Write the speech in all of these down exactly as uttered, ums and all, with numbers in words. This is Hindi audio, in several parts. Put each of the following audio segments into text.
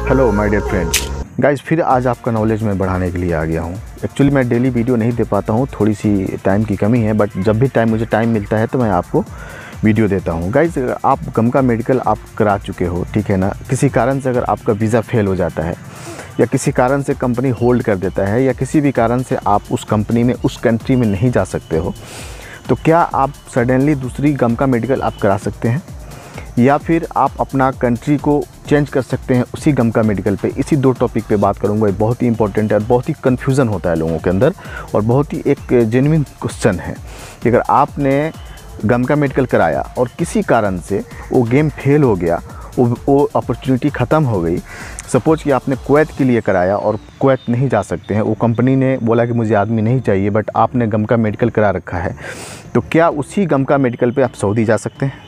Hello my dear friends, guys फिर आज आपका नॉलेज में बढ़ाने के लिए आ गया हूँ। एक्चुअली मैं डेली वीडियो नहीं दे पाता हूँ, थोड़ी सी टाइम की कमी है, बट जब भी टाइम मुझे टाइम मिलता है तो मैं आपको वीडियो देता हूँ। गाइस आप गमका मेडिकल आप करा चुके हो, ठीक है ना। किसी कारण से अगर आपका वीज़ा फेल हो जाता है या किसी कारण से कंपनी होल्ड कर देता है या किसी भी कारण से आप उस कंपनी में उस कंट्री में नहीं जा सकते हो, तो क्या आप सडनली दूसरी गमका मेडिकल आप करा सकते हैं या फिर आप अपना कंट्री को चेंज कर सकते हैं उसी गमका मेडिकल पे। इसी दो टॉपिक पे बात करूंगा। ये बहुत ही इंपॉर्टेंट है और बहुत ही कन्फ्यूज़न होता है लोगों के अंदर और बहुत ही एक जेन्युइन क्वेश्चन है कि अगर आपने गमका मेडिकल कराया और किसी कारण से वो गेम फेल हो गया, वो अपॉर्चुनिटी ख़त्म हो गई। सपोज़ कि आपने कुवैत के लिए कराया और कुवैत नहीं जा सकते हैं, वो कंपनी ने बोला कि मुझे आदमी नहीं चाहिए, बट आपने गमका मेडिकल करा रखा है, तो क्या उसी गमका मेडिकल पे आप सऊदी जा सकते हैं?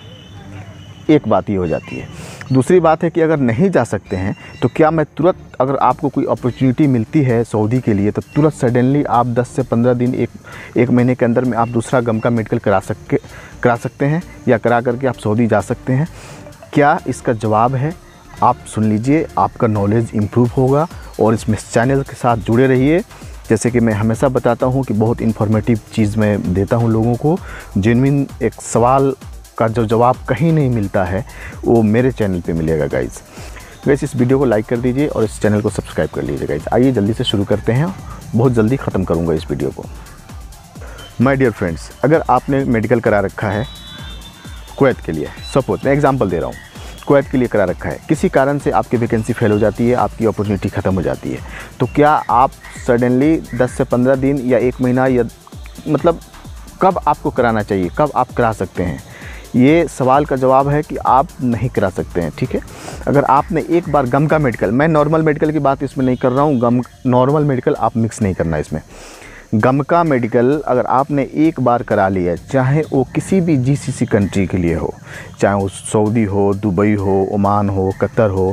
एक बात ये हो जाती है। दूसरी बात है कि अगर नहीं जा सकते हैं तो क्या मैं तुरंत, अगर आपको कोई अपॉर्चुनिटी मिलती है सऊदी के लिए, तो तुरंत सडनली आप दस से पंद्रह दिन एक एक महीने के अंदर में आप दूसरा गमका मेडिकल करा सके करा सकते हैं या करा करके आप सऊदी जा सकते हैं? क्या इसका जवाब है, आप सुन लीजिए, आपका नॉलेज इम्प्रूव होगा और इसमें चैनल के साथ जुड़े रहिए। जैसे कि मैं हमेशा बताता हूँ कि बहुत इन्फॉर्मेटिव चीज़ मैं देता हूँ लोगों को। जेन्युइन एक सवाल का जो जवाब कहीं नहीं मिलता है वो मेरे चैनल पे मिलेगा। गाइस गाइस इस वीडियो को लाइक कर दीजिए और इस चैनल को सब्सक्राइब कर लीजिए। गाइस आइए जल्दी से शुरू करते हैं, बहुत जल्दी ख़त्म करूँगा इस वीडियो को। माय डियर फ्रेंड्स, अगर आपने मेडिकल करा रखा है कुवैत के लिए, सपोज मैं एग्जांपल दे रहा हूँ, कुवैत के लिए करा रखा है, किसी कारण से आपकी वैकेंसी फेल हो जाती है, आपकी अपॉर्चुनिटी ख़त्म हो जाती है, तो क्या आप सडनली दस से पंद्रह दिन या एक महीना या मतलब कब आपको कराना चाहिए, कब आप करा सकते हैं? ये सवाल का जवाब है कि आप नहीं करा सकते हैं, ठीक है। अगर आपने एक बार गमका मेडिकल, मैं नॉर्मल मेडिकल की बात इसमें नहीं कर रहा हूँ, गम नॉर्मल मेडिकल आप मिक्स नहीं करना इसमें। गमका मेडिकल अगर आपने एक बार करा लिया, चाहे वो किसी भी जीसीसी कंट्री के लिए हो, चाहे वो सऊदी हो, दुबई हो, ओमान हो, कतर हो,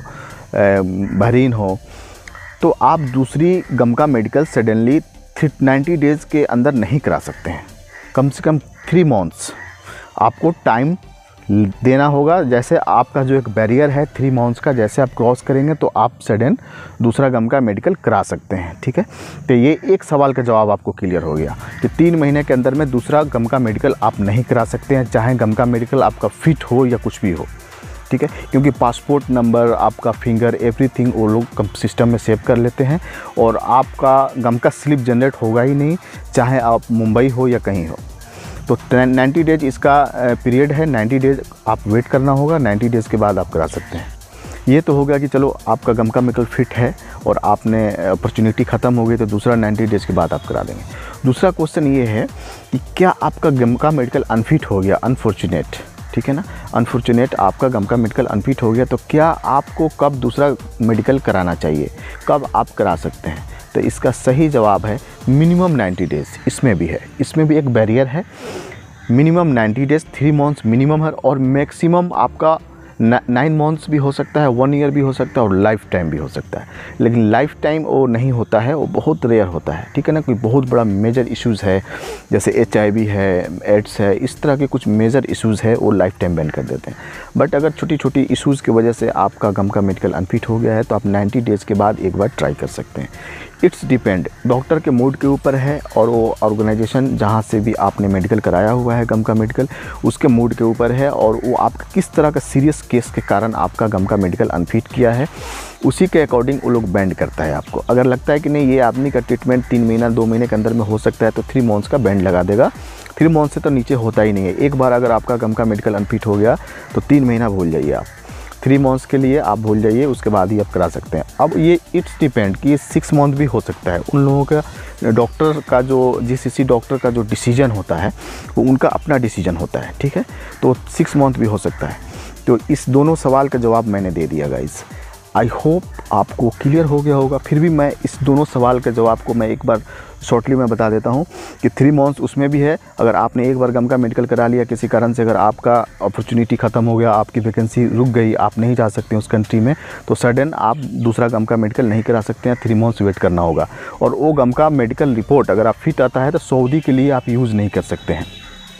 बहरीन हो, तो आप दूसरी गमका मेडिकल सडनली नाइन्टी डेज़ के अंदर नहीं करा सकते हैं। कम से कम थ्री मंथ्स आपको टाइम देना होगा। जैसे आपका जो एक बैरियर है थ्री मंथ्स का, जैसे आप क्रॉस करेंगे तो आप सडन दूसरा गमका मेडिकल करा सकते हैं, ठीक है। तो ये एक सवाल का जवाब आपको क्लियर हो गया कि तीन महीने के अंदर में दूसरा गमका मेडिकल आप नहीं करा सकते हैं, चाहे गमका मेडिकल आपका फिट हो या कुछ भी हो, ठीक है। क्योंकि पासपोर्ट नंबर, आपका फिंगर, एवरीथिंग वो लोग सिस्टम में सेव कर लेते हैं और आपका गमका स्लिप जनरेट होगा ही नहीं, चाहे आप मुंबई हो या कहीं हो। तो नाइन्टी डेज इसका पीरियड है, नाइन्टी डेज आप वेट करना होगा, नाइन्टी डेज़ के बाद आप करा सकते हैं। ये तो हो गया कि चलो आपका गमका मेडिकल फिट है और आपने अपॉर्चुनिटी ख़त्म हो गई तो दूसरा नाइन्टी डेज़ के बाद आप करा देंगे। दूसरा क्वेश्चन ये है कि क्या आपका गमका मेडिकल अनफिट हो गया, अनफॉर्चुनेट, ठीक है ना, अनफॉर्चुनेट आपका गमका मेडिकल अनफिट हो गया, तो क्या आपको कब दूसरा मेडिकल कराना चाहिए, कब आप करा सकते हैं? तो इसका सही जवाब है मिनिमम नाइन्टी डेज़। इसमें भी है, इसमें भी एक बैरियर है। Minimum ninety days, three months minimum है और मैक्सिमम आपका नाइन मंथ्स भी हो सकता है, वन ईयर भी हो सकता है और लाइफ टाइम भी हो सकता है। लेकिन लाइफ टाइम वो नहीं होता है, वो बहुत रेयर होता है, ठीक है ना। कोई बहुत बड़ा मेजर इश्यूज़ है जैसे एच आई वी है, एड्स है, इस तरह के कुछ मेजर इश्यूज़ है वो लाइफ टाइम बैन कर देते हैं। बट अगर छोटी छोटी इश्यूज़ की वजह से आपका गमका मेडिकल अनफिट हो गया है तो आप नाइन्टी डेज़ के बाद एक बार ट्राई कर सकते हैं। इट्स डिपेंड, डॉक्टर के मूड के ऊपर है और वो ऑर्गेनाइजेशन जहाँ से भी आपने मेडिकल कराया हुआ है गमका मेडिकल, उसके मूड के ऊपर है और वो आपका किस तरह का सीरियस केस के कारण आपका गमका मेडिकल अनफिट किया है, उसी के अकॉर्डिंग वो लोग बैंड करता है आपको। अगर लगता है कि नहीं ये आदमी का ट्रीटमेंट तीन महीना दो महीने के अंदर में हो सकता है तो थ्री मंथ्स का बैंड लगा देगा। थ्री मंथ से तो नीचे होता ही नहीं है। एक बार अगर आपका गमका मेडिकल अनफिट हो गया तो तीन महीना भूल जाइए आप, थ्री मंथ्स के लिए आप भूल जाइए, उसके बाद ही आप करा सकते हैं। अब ये इट्स डिपेंड कि ये सिक्स मंथ भी हो सकता है। उन लोगों का डॉक्टर का जो जीसीसी डॉक्टर का जो डिसीजन होता है वो उनका अपना डिसीजन होता है, ठीक है। तो सिक्स मंथ भी हो सकता है। तो इस दोनों सवाल का जवाब मैंने दे दिया गाइस। आई होप आपको क्लियर हो गया होगा। फिर भी मैं इस दोनों सवाल के जवाब को मैं एक बार शॉर्टली मैं बता देता हूं कि थ्री मंथ्स उसमें भी है। अगर आपने एक बार गमका मेडिकल करा लिया, किसी कारण से अगर आपका अपॉर्चुनिटी ख़त्म हो गया, आपकी वैकेंसी रुक गई, आप नहीं जा सकते उस कंट्री में, तो सडन आप दूसरा गमका मेडिकल नहीं करा सकते हैं, थ्री मंथ्स वेट करना होगा। और वो गमका मेडिकल रिपोर्ट अगर आप फिट आता है तो सऊदी के लिए आप यूज़ नहीं कर सकते हैं।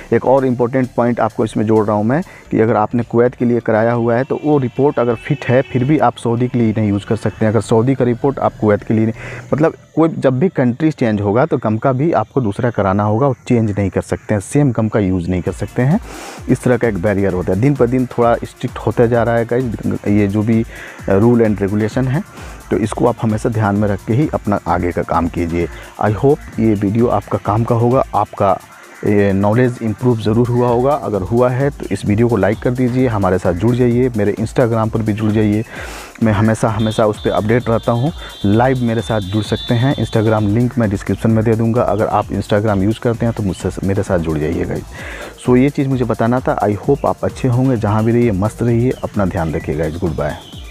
एक और इम्पोर्टेंट पॉइंट आपको इसमें जोड़ रहा हूँ मैं कि अगर आपने कुवैत के लिए कराया हुआ है तो वो रिपोर्ट अगर फिट है फिर भी आप सऊदी के लिए नहीं यूज़ कर सकते हैं। अगर सऊदी का रिपोर्ट आप कुवैत के लिए नहीं, मतलब कोई जब भी कंट्री चेंज होगा तो गम का भी आपको दूसरा कराना होगा, वो चेंज नहीं कर सकते हैं, सेम गम का यूज़ नहीं कर सकते हैं। इस तरह का एक बैरियर होता है। दिन पर दिन थोड़ा स्ट्रिक्ट होता जा रहा है गाइस ये जो भी रूल एंड रेगुलेशन है, तो इसको आप हमेशा ध्यान में रख के ही अपना आगे का काम कीजिए। आई होप ये वीडियो आपका काम का होगा, आपका नॉलेज इम्प्रूव ज़रूर हुआ होगा। अगर हुआ है तो इस वीडियो को लाइक कर दीजिए, हमारे साथ जुड़ जाइए, मेरे इंस्टाग्राम पर भी जुड़ जाइए, मैं हमेशा हमेशा उस पर अपडेट रहता हूँ। लाइव मेरे साथ जुड़ सकते हैं, इंस्टाग्राम लिंक मैं डिस्क्रिप्शन में दे दूँगा। अगर आप इंस्टाग्राम यूज़ करते हैं तो मुझसे मेरे साथ जुड़ जाइएगा। सो ये चीज़ मुझे बताना था। आई होप आप अच्छे होंगे, जहाँ भी रहिए मस्त रहिए, अपना ध्यान रखिएगा। Good bye.